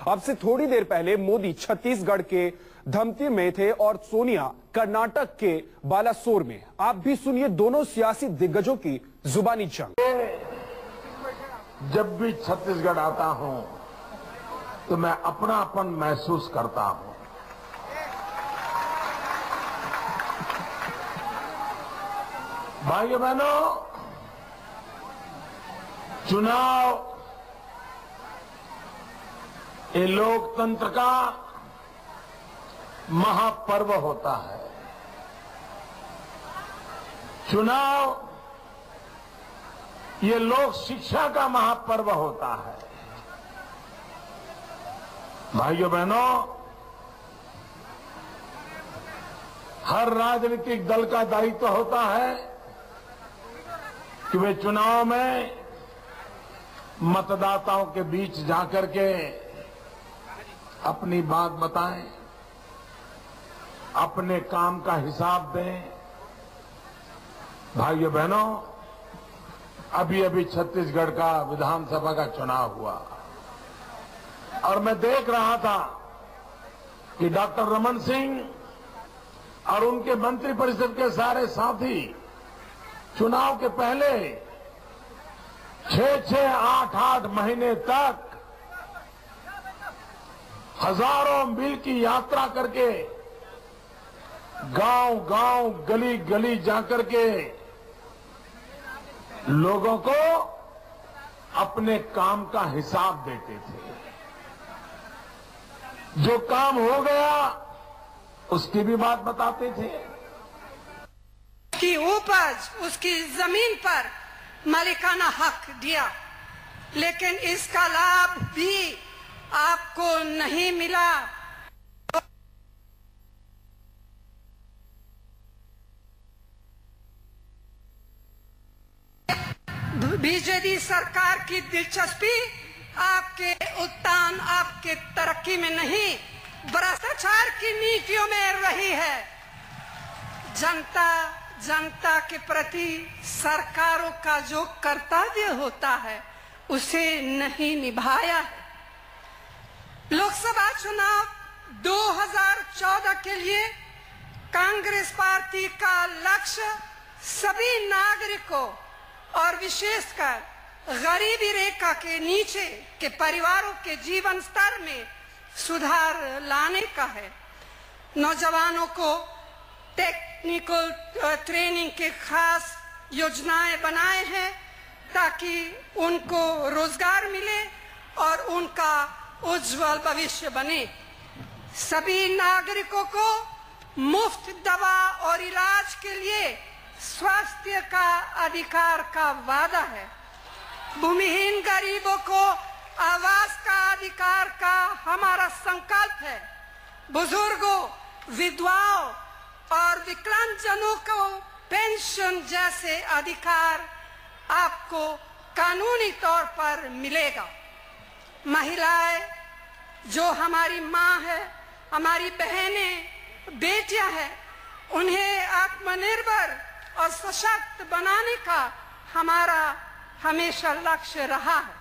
अब से थोड़ी देर पहले मोदी छत्तीसगढ़ के धमती में थे और सोनिया कर्नाटक के बालासोर में। आप भी सुनिए दोनों सियासी दिग्गजों की जुबानी जंग। जब भी छत्तीसगढ़ आता हूं तो मैं अपनापन महसूस करता हूं। भाइयों बहनों, चुनाव ये लोकतंत्र का महापर्व होता है। चुनाव ये लोक शिक्षा का महापर्व होता है। भाइयों बहनों, हर राजनीतिक दल का दायित्व होता है कि वे चुनाव में मतदाताओं के बीच जाकर के अपनी बात बताएं, अपने काम का हिसाब दें। भाइयों बहनों, अभी अभी छत्तीसगढ़ का विधानसभा का चुनाव हुआ और मैं देख रहा था कि डॉक्टर रमन सिंह और उनके मंत्रिपरिषद के सारे साथी चुनाव के पहले 6-6, 8-8 महीने तक हजारों मील की यात्रा करके गांव-गांव, गली-गली जाकर के लोगों को अपने काम का हिसाब देते थे। जो काम हो गया उसकी भी बात बताते थे। की उपज, उसकी जमीन पर मालिकाना हक दिया, लेकिन इसका लाभ भी आपको नहीं मिला। बीजेपी सरकार की दिलचस्पी आपके उत्थान, आपके तरक्की में नहीं, भ्रष्टाचार की नीतियों में रही है। जनता के प्रति सरकारों का जो कर्तव्य होता है उसे नहीं निभाया है। लोकसभा चुनाव 2014 के लिए कांग्रेस पार्टी का लक्ष्य सभी नागरिकों और विशेषकर गरीबी रेखा के नीचे के परिवारों के जीवन स्तर में सुधार लाने का है। नौजवानों को टेक्निकल ट्रेनिंग के खास योजनाएं बनाए हैं ताकि उनको रोजगार मिले और उनका उज्जवल भविष्य बने। सभी नागरिकों को मुफ्त दवा और इलाज के लिए स्वास्थ्य का अधिकार का वादा है। भूमिहीन गरीबों को आवास का अधिकार का हमारा संकल्प है। बुजुर्गों, विधवाओं और विकलांगजनों को पेंशन जैसे अधिकार आपको कानूनी तौर पर मिलेगा। महिलाएं जो हमारी माँ है, हमारी बहनें, बेटियां हैं, उन्हें आत्मनिर्भर और सशक्त बनाने का हमारा हमेशा लक्ष्य रहा है।